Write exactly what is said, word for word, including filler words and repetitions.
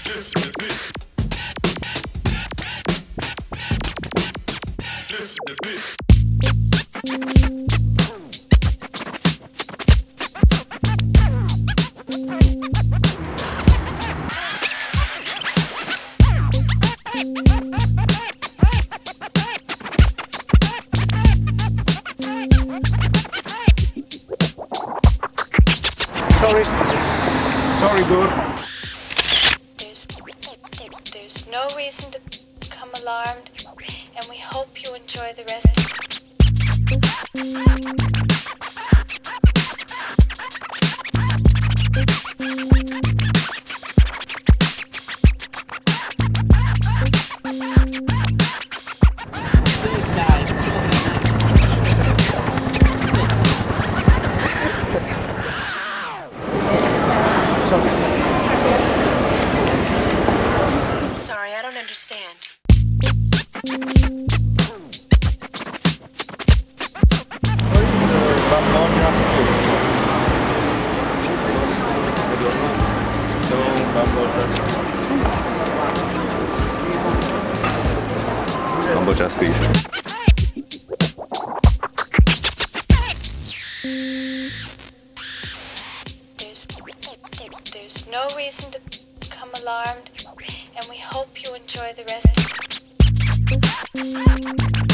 Sorry. Sorry, good. There's, there's no reason to become alarmed, and we hope you enjoy the rest. I'm sorry, I don't understand. Bambocciasti. There's, there's no reason to become alarmed, and we hope you enjoy the rest.